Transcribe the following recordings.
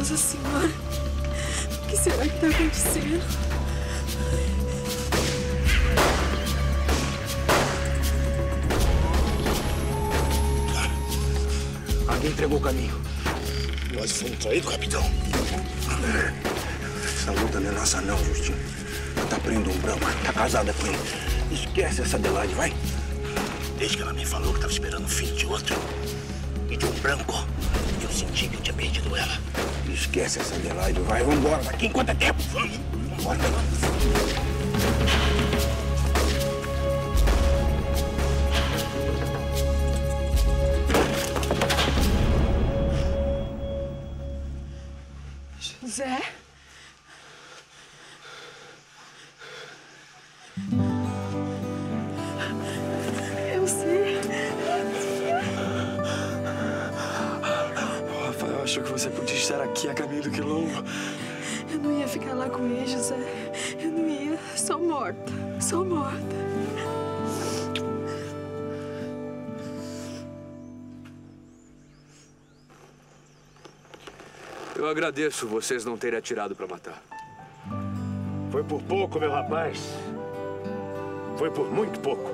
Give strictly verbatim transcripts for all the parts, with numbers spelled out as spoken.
Nossa Senhora, o que será que está acontecendo? Alguém entregou o caminho. Nós fomos traídos, capitão. Essa luta não é nossa não, Justinho. Ela tá prendendo um branco, tá casada com ele. Esquece essa Adelaide, vai. Desde que ela me falou que estava esperando o filho de outro e de um branco, eu senti que eu tinha perdido ela. Esquece essa Adelaide, vai, vambora daqui enquanto é tempo. Vamos, vambora. José? Eu sei. Oh, Rafael, eu achou que você podia estar aqui a caminho do quilombo. Eu não ia ficar lá com ele, José. Eu não ia. Sou morta. Sou morta. Eu agradeço vocês não terem atirado para matar. Foi por pouco, meu rapaz. Foi por muito pouco.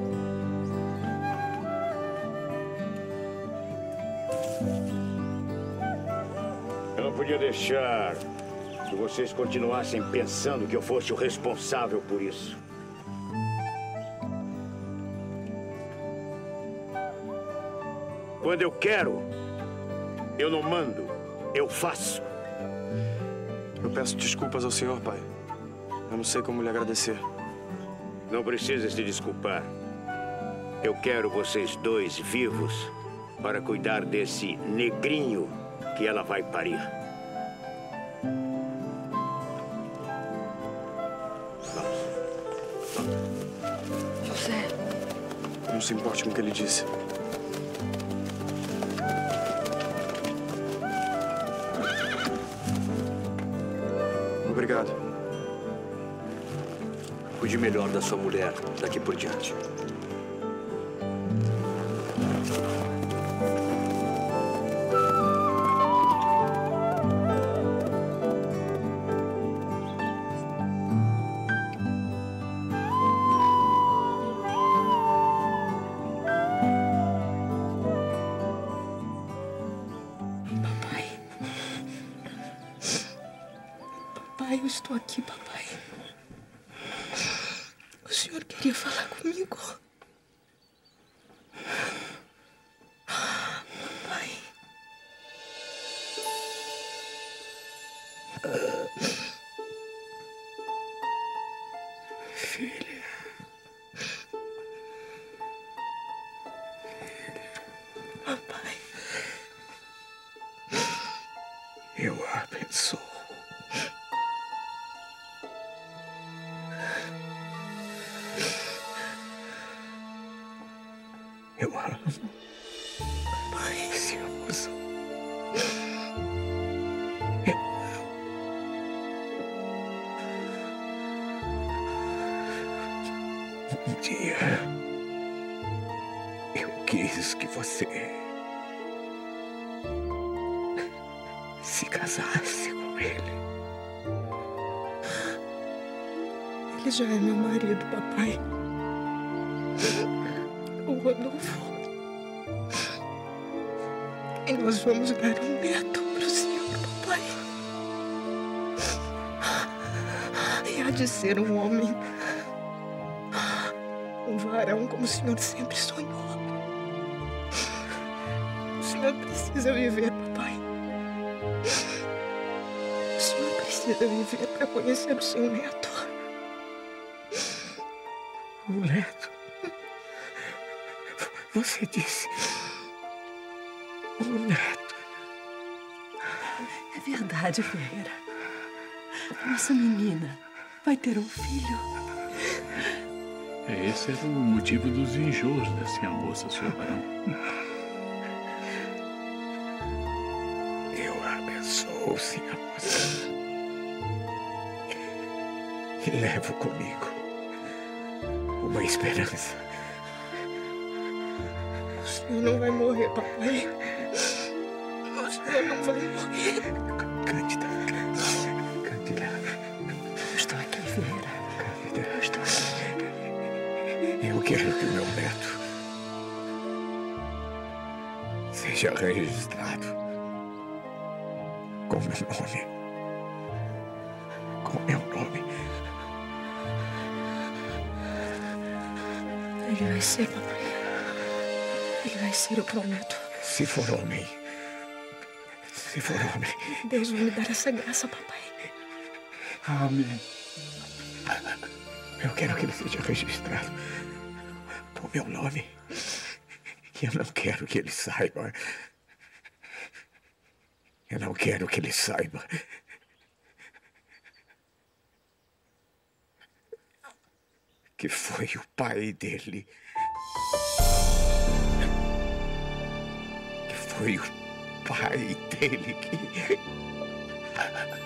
Eu não podia deixar que vocês continuassem pensando que eu fosse o responsável por isso. Quando eu quero, eu não mando. Eu faço. Eu peço desculpas ao senhor, pai. Eu não sei como lhe agradecer. Não precisa se desculpar. Eu quero vocês dois vivos para cuidar desse negrinho que ela vai parir. José. Não se importe com o que ele disse. Obrigado. Cuide melhor da sua mulher daqui por diante. Papai, eu estou aqui, papai. O senhor queria falar comigo? Papai. Filha. Papai. Eu a abençoo. Eu amo. Pai, se usa. Eu amo. Um dia eu quis que você se casasse com ele. Ele já é meu marido, papai. O Rodolfo. E nós vamos dar um neto para o senhor, papai. E há de ser um homem. Um varão como o senhor sempre sonhou. O senhor precisa viver, papai. O senhor precisa viver para conhecer o seu neto. O neto. Você disse... O neto. É verdade, Ferreira. Nossa menina vai ter um filho. Esse era o motivo dos enjoos da senhora moça, senhor barão. Eu a abençoo, senhora moça. E levo comigo uma esperança. O senhor não vai morrer, papai. O senhor não vai morrer. Cândida. Cândida. Eu estou aqui, Vieira. Cândida. Eu estou aqui. Eu quero que o meu neto seja registrado com meu nome. Com meu nome. Ele vai ser, papai. Ele vai ser, eu prometo. Se for homem. Se for homem. Deus vai me dar essa graça, papai. Amém. Eu quero que ele seja registrado com meu nome. E eu não quero que ele saiba. Eu não quero que ele saiba que foi o pai dele. Que foi o pai dele que...